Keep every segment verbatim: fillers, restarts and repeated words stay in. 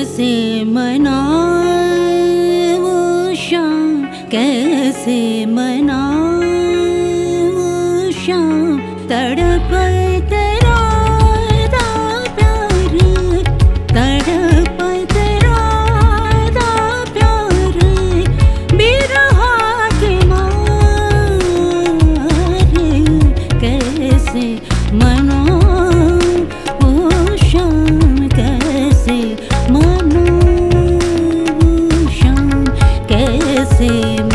कैसे मनाए वो शाम, कैसे मनाए वो शाम, तड़प तेरा दा प्यार, तड़प तेरा दा प्यार, बिरहा के मारे कैसे मनाए वो शाम, कैसे मनाए वो शाम, कैसे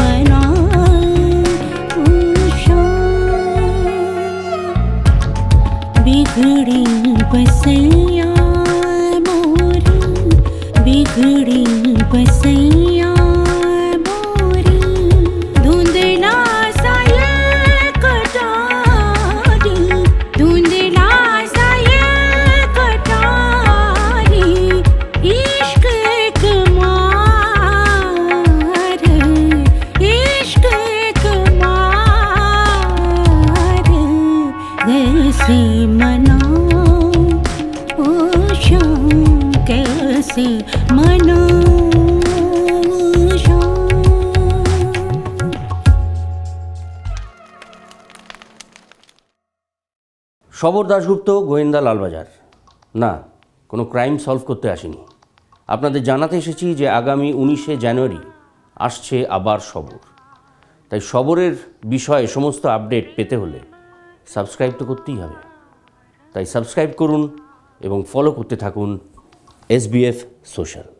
बिगड़ी बसैया मोरी, बिगड़ी बसैया मोरी, धुंधला सा ये कटारी, धुंधला सा ये कटारी, इश्क एक मार, इश्क एक मार, कैसे मनाओ वो शाम, कैसे मनाओ वो शाम। শবর দাশগুপ্ত গোয়েন্দা লালবাজার না, কোনো ক্রাইম সলভ করতে আসেনি। আপনাদের জানাতে এসেছি যে আগামী উনিশে জানুয়ারি আসছে আবার শবর। তাই শবরের বিষয়ে সমস্ত আপডেট পেতে হলে সাবস্ক্রাইব তো করতেই হবে। তাই সাবস্ক্রাইব করুন এবং ফলো করতে থাকুন এসবিএফ সোশ্যাল।